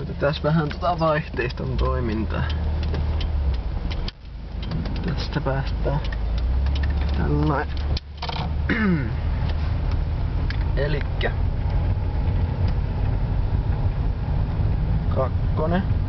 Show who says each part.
Speaker 1: Näytetään vähän vaihteiston toimintaa. Tästä päästään tällainen. Elikkä kakkonen.